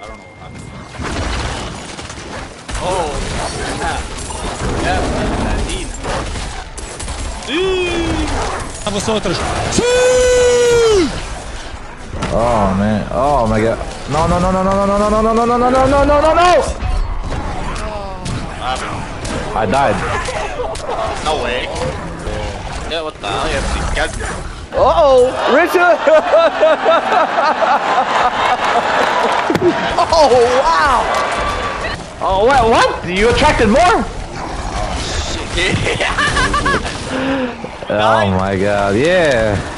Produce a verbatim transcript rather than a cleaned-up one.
don't know. Oh, yeah. Yeah, Nadine. Você outras. Oh man. Oh my god. No no no no no no no no no no no no no no no no no. I died. No way. Yeah, what the hell? You have to get. Uh oh, Richard. Oh wow. Oh what? What? You attracted more? Shit. Oh my god. Yeah.